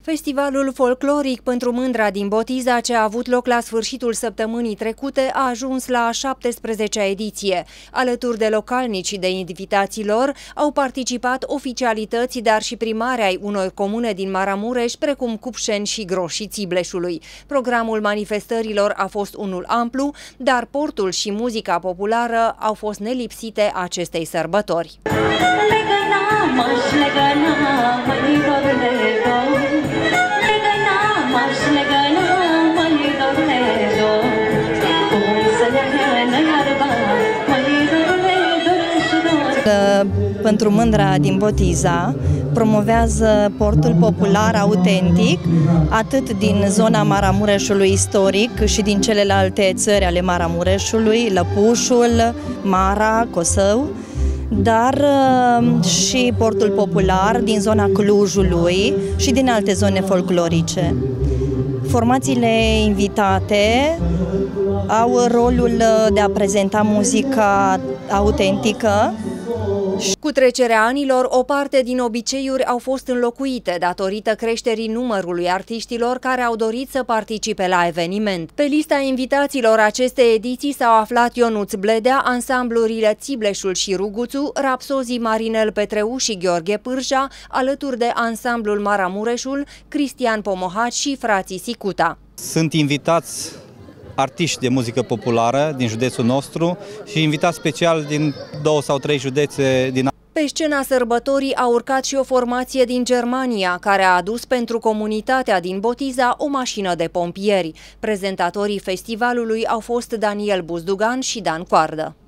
Festivalul folcloric pentru Mândra din Botiza, ce a avut loc la sfârșitul săptămânii trecute, a ajuns la a 17-a ediție. Alături de localnici și de invitații lor au participat oficialități, dar și primari ai unor comune din Maramureș, precum Cupșeni și Groșii Țibleșului. Programul manifestărilor a fost unul amplu, dar portul și muzica populară au fost nelipsite acestei sărbători. Pentru Mândra din Botiza promovează portul popular autentic, atât din zona Maramureșului istoric și din celelalte țări ale Maramureșului, Lăpușul, Mara, Cosău, dar și portul popular din zona Clujului și din alte zone folclorice. Formațiile invitate au rolul de a prezenta muzica autentică. Cu trecerea anilor, o parte din obiceiuri au fost înlocuite datorită creșterii numărului artiștilor care au dorit să participe la eveniment. Pe lista invitaților acestei ediții s-au aflat Ionuț Bledea, ansamblurile Țibleșul și Ruguțu, rapsozii Marinel Petreu și Gheorghe Pârja, alături de ansamblul Maramureșul, Cristian Pomohaci și frații Sicuta. Sunt invitați artiști de muzică populară din județul nostru și invitați special din 2 sau 3 județe din. Pe scena sărbătorii a urcat și o formație din Germania, care a adus pentru comunitatea din Botiza o mașină de pompieri. Prezentatorii festivalului au fost Daniel Buzdugan și Dan Coardă.